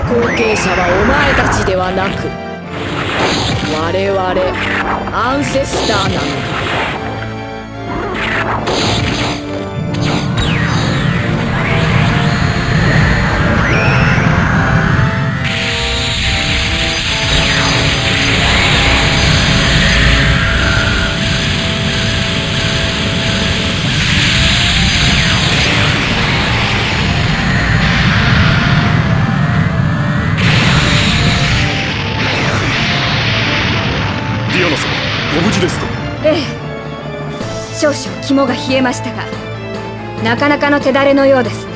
後継者はお前たちではなく我々アンセスターなのだ。 ディアナ様、ご無事ですか？ ええ、少々肝が冷えましたが、なかなかの手だれのようです。